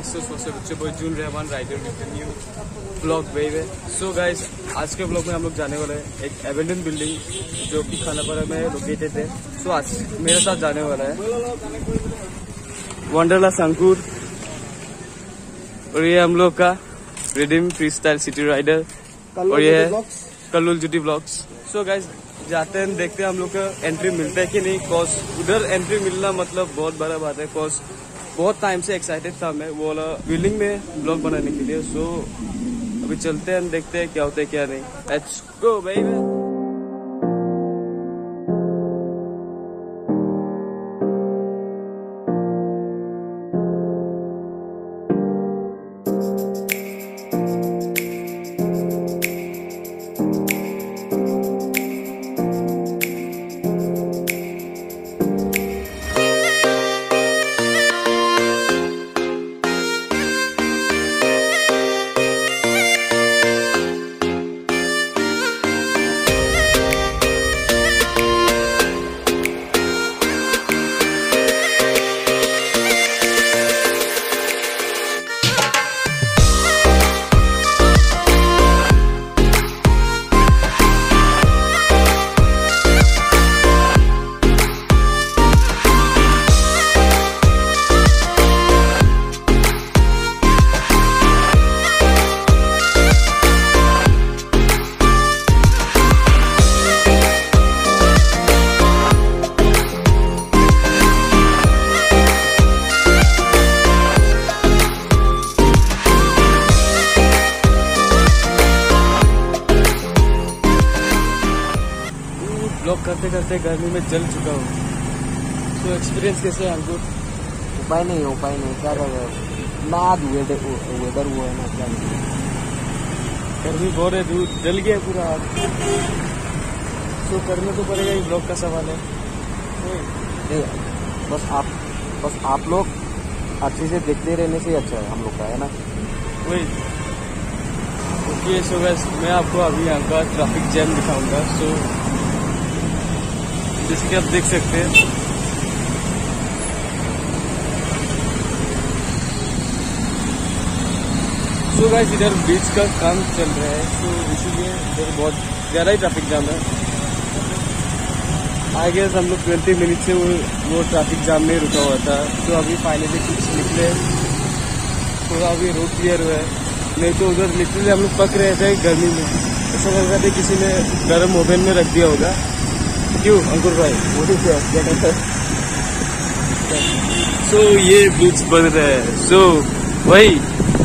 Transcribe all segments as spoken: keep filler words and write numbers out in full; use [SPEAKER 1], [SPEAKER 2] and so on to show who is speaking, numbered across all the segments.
[SPEAKER 1] This is what's up, it's your boy June Rahman, writer with the new vlog baby. So guys, आज के vlog में हम लोग जाने वाले हैं एक abandoned building जो कि खानापारा में लोकेटेड है. So आज मेरे साथ जाने वाला है वंडरला अंकुर और ये हम लोग का redeem freestyle city rider और ये है कल्लुल जुटी ब्लॉग्स. सो गाइज जाते हैं देखते हैं हम लोग का एंट्री मिलता है कि नहीं. कॉज उधर एंट्री मिलना मतलब बहुत बड़ा बात है. कॉज बहुत टाइम से एक्साइटेड था मैं वो वाला बिल्डिंग में ब्लॉग बनाने के लिए. सो so, अभी चलते हैं देखते हैं क्या होता है क्या नहीं. Let's go baby. ब्लॉग करते करते गर्मी में जल चुका हूँ. तो एक्सपीरियंस कैसे है अंकुर?
[SPEAKER 2] उपाय नहीं उपाय नहीं क्या कर रहे हो ना. वेदर वेदर हुआ है ना क्या.
[SPEAKER 1] गर्मी बहुत है, दूध जल गया पूरा. तो करना तो पड़ेगा ही. ब्लॉग का सवाल है.
[SPEAKER 2] नहीं बस आप बस आप लोग अच्छे से देखते रहने से अच्छा है हम लोग का है ना.
[SPEAKER 1] वही ओके. सो बस मैं आपको अभी यहाँ का ट्रैफिक जैम दिखाऊंगा. सो जैसे कि आप देख सकते हैं सो गाइस इधर बीच का काम चल रहा है. तो इसीलिए इधर बहुत ज़्यादा ही ट्रैफिक जाम है. आई गेस हम लोग ट्वेंटी मिनट से वो वो ट्रैफिक जाम में रुका हुआ था. तो अभी फाइनली कुछ निकले, थोड़ा अभी रोड क्लियर हुआ है. नहीं तो उधर लिटरली हम लोग पक रहे थे गर्मी में. ऐसा लग रहा था किसी ने गर्म ओवन में रख दिया होगा. क्यों अंकुर भाई?
[SPEAKER 2] वो भी
[SPEAKER 1] सो ये ब्रिज बन रहा है. सो वही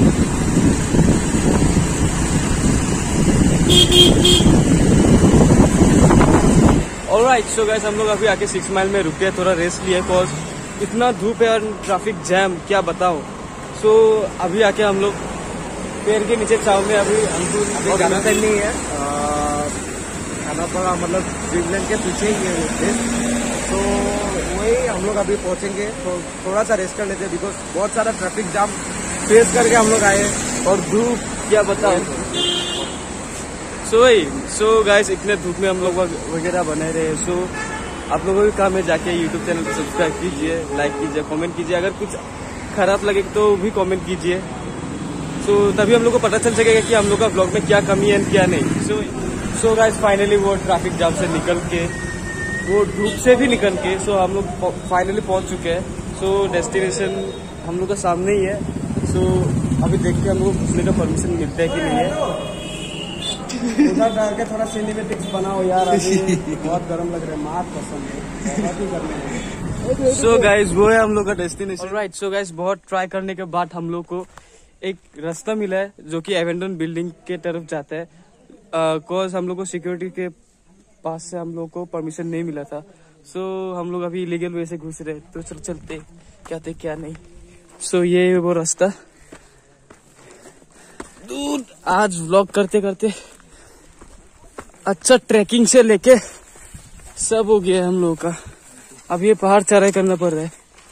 [SPEAKER 1] ऑलराइट. सो गाइस हम लोग अभी आके सिक्स माइल में रुके, थोड़ा रेस्ट लिया. कॉज इतना धूप है और ट्रैफिक जैम क्या बताऊं. सो so, अभी आके हम लोग पेड़ के नीचे छाव में अभी अंकुर
[SPEAKER 2] जाना नहीं है. खानापारा मतलब ड्रीमलैंड के पीछे ही है. तो वही हम लोग अभी पहुंचेंगे. तो थोड़ा सा रेस्ट कर लेते हैं बिकॉज बहुत सारा ट्रैफिक जाम फेस करके हम लोग आए
[SPEAKER 1] और धूप क्या बताओ. सो वही सो गाइस इतने धूप में हम लोग वगैरह बने रहे. सो so, आप लोगों का काम है जाके यूट्यूब चैनल को सब्सक्राइब कीजिए, लाइक कीजिए, कमेंट कीजिए. अगर कुछ खराब लगे तो भी कमेंट कीजिए. सो so, तभी हम लोग को पता चल सकेगा कि हम लोग का ब्लॉग में क्या कमी है क्या नहीं. सो सो गाइस फाइनली वो ट्रैफिक जाम से निकल के, वो धूप से भी निकल के सो so, हम लोग फाइनली पहुंच चुके हैं. सो so, डेस्टिनेशन हम लोग का सामने ही है. सो so, अभी देखते हैं हम लोग को घुसने का परमिशन मिलता है कि नहीं है. उधर डाल के थोड़ा सिनेमेटिक्स बनाओ यार. अभी बहुत गर्म लग रहा है. मार पसंद है बहुत ही करने. सो गाइस वो है हम लोग का डेस्टिनेशन. राइट. सो गाइस बहुत ट्राई करने के बाद हम लोग को एक रास्ता मिला है जो कि एवेंडन बिल्डिंग के तरफ जाता है. कॉज uh, हम लोग को सिक्योरिटी के पास से हम लोग को परमिशन नहीं मिला था. सो so, हम लोग अभी इलीगल वे से घुस रहे. तो चल चलते क्या थे क्या नहीं. सो so, ये वो रास्ता. दूर आज व्लॉग करते करते अच्छा ट्रैकिंग से लेके सब हो गया हम लोग का. अब ये पहाड़ चढ़ाई करना पड़ रहा है.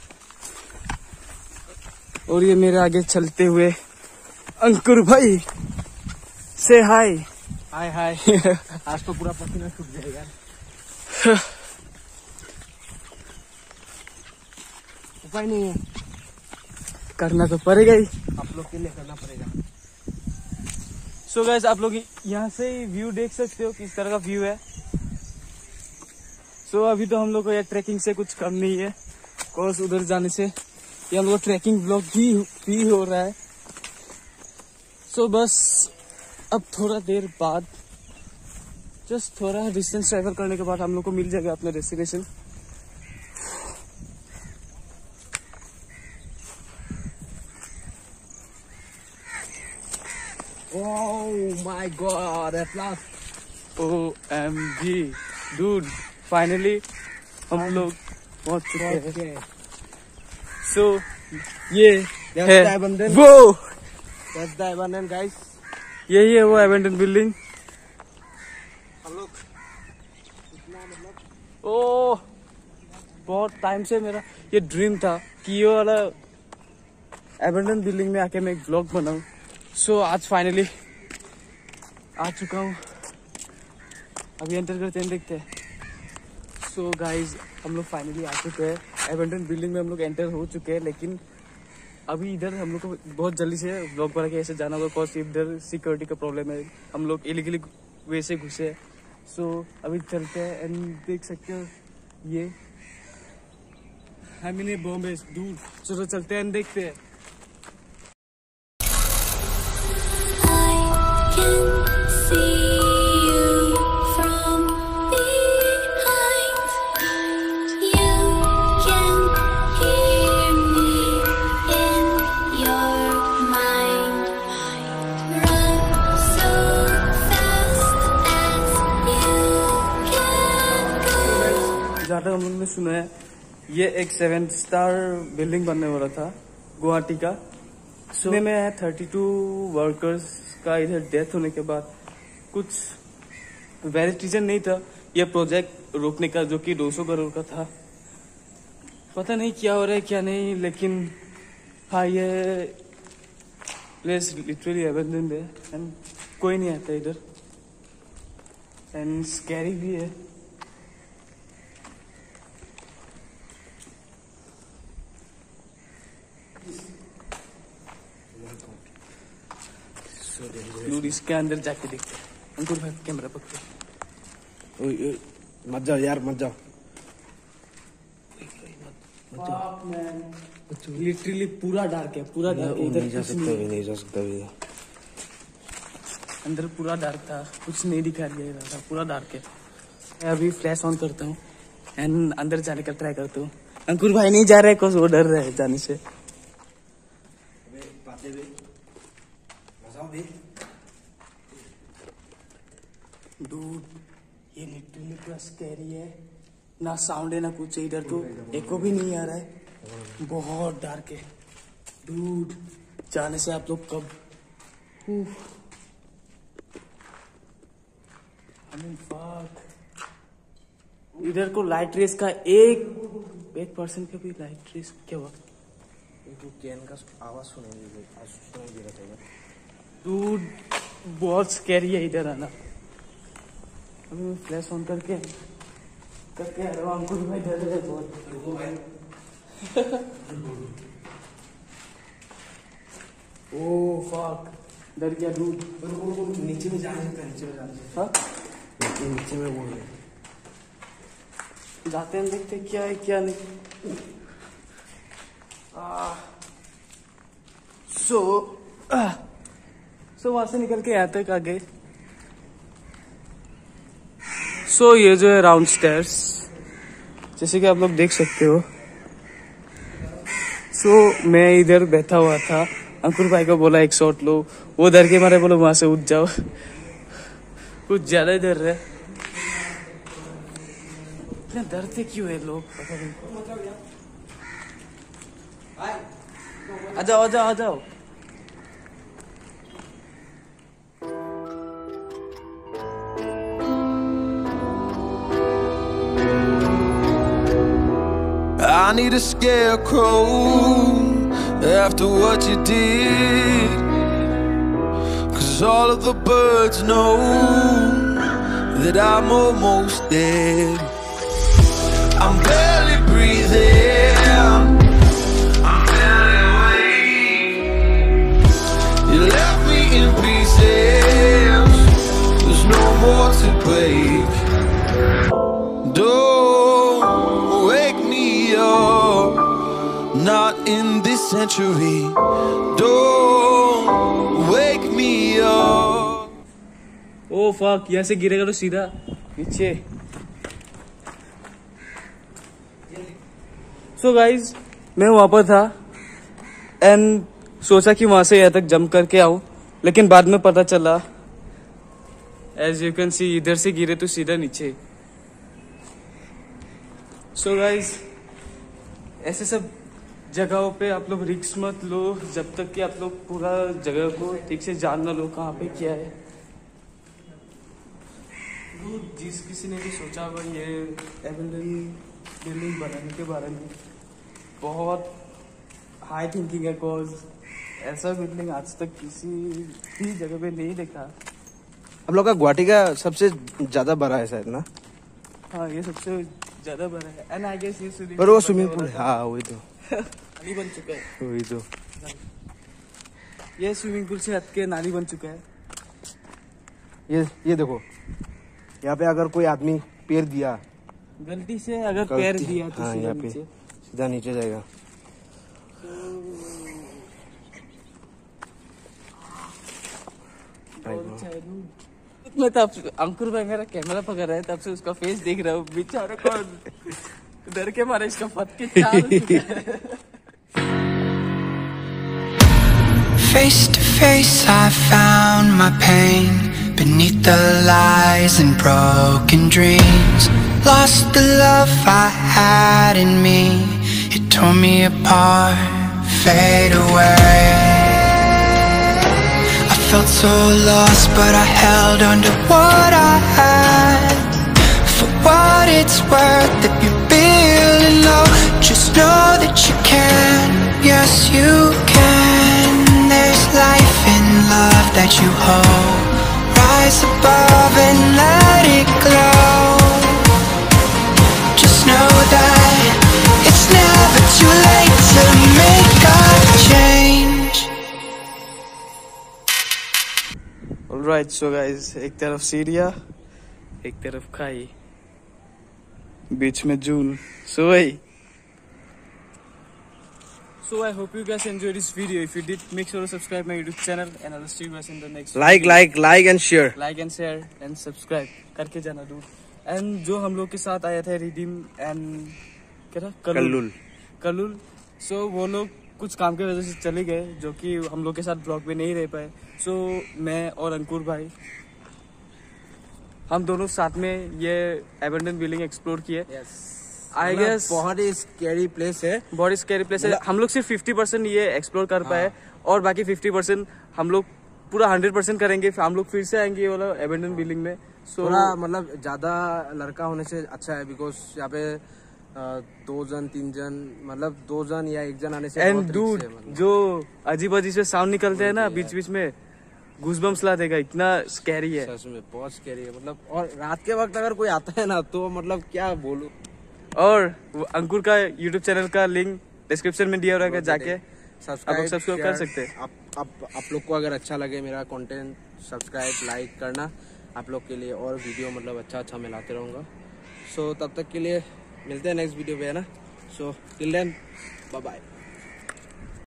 [SPEAKER 1] और ये मेरे आगे चलते हुए अंकुर भाई से हाय.
[SPEAKER 2] हाय हाय. आज तो पूरा पसीना छूट जाएगा. उपाय नहीं है.
[SPEAKER 1] करना तो पड़ेगा ही,
[SPEAKER 2] आप लोग के लिए करना पड़ेगा।
[SPEAKER 1] सो so गाइस, आप लोग यहाँ से व्यू देख सकते हो किस तरह का व्यू है। सो so, अभी तो हम लोग को यार ट्रैकिंग से कुछ कम नहीं है, कोर्स उधर जाने से ये हम लोग ट्रैकिंग ब्लॉग भी भी हो रहा है। सो so, बस अब थोड़ा देर बाद, जस्ट थोड़ा डिस्टेंस ट्रैवल करने के बाद हम लोग को मिल जाएगा अपना destination.
[SPEAKER 2] Oh my God, at last.
[SPEAKER 1] O M G, dude, finally हम लोग पहुंच चुके हैं। So ये
[SPEAKER 2] That's
[SPEAKER 1] है
[SPEAKER 2] the abandoned.
[SPEAKER 1] वो,
[SPEAKER 2] That's the abandoned, guys.
[SPEAKER 1] यही है वो abandoned building।
[SPEAKER 2] हम लोग इतना मतलब
[SPEAKER 1] ओह, बहुत टाइम से मेरा ये ड्रीम था कि ये वाला abandoned बिल्डिंग में आके मैं एक व्लॉग बनाऊं। सो so, आज फाइनली आ चुका हूँ। अभी एंटर करते हैं, देखते हैं। सो so, गाइज, हम लोग फाइनली आ चुके हैं एबंडन बिल्डिंग में। हम लोग एंटर हो चुके हैं, लेकिन अभी इधर हम लोग को बहुत जल्दी से ब्लॉग बना के ऐसे जाना होगा, कॉज इधर सिक्योरिटी का प्रॉब्लम है। हम लोग इलीगली वे से घुसे। सो so, अभी चलते हैं एंड देख सकते हो ये हम इन्हें बॉम्बे दूर। चलो चलते हैं, देखते हैं। जहाँ तक हम लोग ने सुना है, ये एक सेवन स्टार बिल्डिंग बनने वाला था गुवाहाटी का। सुनने में है थर्टी टू वर्कर्स का इधर डेथ होने के बाद कुछ वैलिड रीजन नहीं था ये प्रोजेक्ट रोकने का, जो कि दो सौ करोड़ का था। पता नहीं क्या हो रहा है क्या नहीं, लेकिन हाँ, ये प्लेस लिटरली अबैंडन्ड है एंड कोई नहीं आता इधर एंड स्कैरी भी है। दूर इसके अंदर जाके देखते हैं। अंकुर भाई कैमरा पकड़ो।
[SPEAKER 2] ओए ओए, मत जाओ यार, मत जाओ।
[SPEAKER 1] लिटरली पूरा डार्क है, पूरा डार्क है। इधर
[SPEAKER 2] नहीं जा सकता भी, नहीं जा सकता भी।
[SPEAKER 1] अंदर पूरा डार्क था, कुछ नहीं दिखा रहा था, पूरा डार्क है। मैं अभी फ्लैश ऑन करता हूँ एंड अंदर जाने का ट्राई करता हूँ। अंकुर भाई नहीं जा रहे हैं, कुछ वो डर रहे हैं जाने से। डूड, ये लिटरली पूरा स्कैरी है। ना साउंड है ना कुछ है इधर, तो एको भी नहीं आ रहा है। बहुत डार्क है डूड। जाने से आप लोग कब इधर को लाइट रेस का एक एक परसेंट का भी लाइट रेस क्या हुआ?
[SPEAKER 2] कैन का आवाज सुनाई सुनाई दे रहा था
[SPEAKER 1] डूड, बहुत स्कैरी है इधर आना। अभी मैं फ्लैश ऑन करके करके आ रहा हूँ। अंकुर भाई डर रहे बहुत। ओह फक, डर गया डूड।
[SPEAKER 2] नीचे में जाने का, नीचे में जाने
[SPEAKER 1] हाँ,
[SPEAKER 2] नीचे में बोल रहे
[SPEAKER 1] जाते हैं, देखते क्या है क्या नहीं। सो सो वहां से निकल के यहाँ तक आ गए। सो so, ये जो है राउंड स्टेयर्स, जैसे कि आप लोग देख सकते हो। सो so, मैं इधर बैठा हुआ था, अंकुर भाई को बोला एक शॉट लो, वो डर के मारे बोलो वहां से उठ जाओ। कुछ ज्यादा ही डर रहे, इतने डरते क्यों है लोग, पता नहीं। आ जाओ आ जाओ आ जाओ।
[SPEAKER 3] I need a scarecrow after what you did, 'cause all of the birds know that I'm almost dead. I'm barely breathing, I'm barely awake. for to break. Don't wake me up, not in this century. Don't wake me up.
[SPEAKER 1] Oh fuck, यहाँ से गिरेगा तो सीधा नीचे। So guys, मैं वहां पर था एंड सोचा कि वहां से यहाँ तक जंप करके आऊं, लेकिन बाद में पता चला एज यू कैन सी इधर से गिरे तो सीधा नीचे। सो गाइज, ऐसे सब जगहों पे आप लोग रिस्क मत लो जब तक कि आप लोग पूरा जगह को ठीक से जान ना लो कहाँ पे क्या है। तो जिस किसी ने भी सोचा होगा ये एबेंडन बिल्डिंग बनाने के बारे में, बहुत हाई थिंकिंग है, कॉज ऐसा बिल्डिंग आज तक किसी भी जगह पे नहीं देखा।
[SPEAKER 2] हम लोग का गुवाहाटी का सबसे ज्यादा बड़ा है शायद ना।
[SPEAKER 1] हाँ, ये सबसे ज्यादा बड़ा है एंड आई गेस ये स्विमिंग
[SPEAKER 2] पर वो स्विमिंग पूल, हाँ वही तो
[SPEAKER 1] नाली बन चुका है।
[SPEAKER 2] वही तो
[SPEAKER 1] ये स्विमिंग पूल से हट के नाली बन चुका है।
[SPEAKER 2] ये ये देखो, यहाँ पे अगर कोई आदमी पैर दिया
[SPEAKER 1] गलती से, अगर पैर दिया तो
[SPEAKER 2] हाँ,
[SPEAKER 1] सीधा
[SPEAKER 2] यहाँ पे
[SPEAKER 1] नीचे।
[SPEAKER 2] सीधा नीचे जाएगा।
[SPEAKER 1] मैं तब अंकुर भाई मेरा कैमरा पकड़ रहा है, तब से उसका फेस देख रहा हूँ, बेचारा कौन डर के मारे इसका फट के चाल चुका है।
[SPEAKER 4] Face to face I found my pain beneath the lies and broken dreams. Lost the love I had in me, it tore me apart, fade away. I felt so lost but I held on to what I had. For what it's worth, if you're feeling low, just know that you can, yes you can. There's life in love that you hold. Rise above and let it glow. Just know that it's never too late to make a change.
[SPEAKER 1] Alright, so guys, एक तरफ सीढ़ियाँ, एक तरफ खाई, बीच में जून। So hey, so I hope you guys enjoyed this video. If you did, make sure to subscribe my YouTube channel and I'll see you guys in the next
[SPEAKER 2] like
[SPEAKER 1] video.
[SPEAKER 2] Like like and share.
[SPEAKER 1] Like and share and subscribe करके जाना दूर। And जो हम लोग के साथ आया था रिडीम एंड क्या था
[SPEAKER 2] कल्लुल
[SPEAKER 1] कल्लुल सो so, वो लोग कुछ काम की वजह से चले गए, जो कि हम लोग के साथ ब्लॉग में नहीं रह पाए। सो so, मैं और अंकुर भाई हम दोनों साथ में ये एबेंडन बिल्डिंग एक्सप्लोर किए। आई गेस
[SPEAKER 2] बहुत ही स्कैरी प्लेस है,
[SPEAKER 1] बहुत स्कैरी प्लेस है। हम लोग सिर्फ फिफ्टी परसेंट ये एक्सप्लोर कर पाए और बाकी फिफ्टी परसेंट हम लोग पूरा हंड्रेड परसेंट करेंगे। हम लोग फिर से आएंगे ये वाला एबेंडन बिल्डिंग में। सो
[SPEAKER 2] थोड़ा मतलब ज्यादा लड़का होने से अच्छा है, बिकॉज यहाँ पे दो जन तीन जन मतलब दो जन या एक जन आने से
[SPEAKER 1] एंड डूड जो अजीब अजीब से साउंड निकलते हैं ना बीच बीच में, गूज़बम्स ला देगा, इतना स्कैरी है।
[SPEAKER 2] सच में बहुत स्कैरी है मतलब। और रात के वक्त अगर कोई आता है ना तो मतलब क्या बोलूं।
[SPEAKER 1] और अंकुर का यूट्यूब चैनल का लिंक डिस्क्रिप्शन में दिया रहेगा, जाके आप लोग सब्सक्राइब कर सकते हैं।
[SPEAKER 2] आप आप आप लोग को अगर अच्छा लगे मेरा कंटेंट, सब्सक्राइब लाइक करना। आप लोग के लिए और वीडियो मतलब अच्छा अच्छा मैं लाते रहूँगा। सो तब तक के लिए मिलते हैं नेक्स्ट वीडियो पे, है ना। So till then bye bye.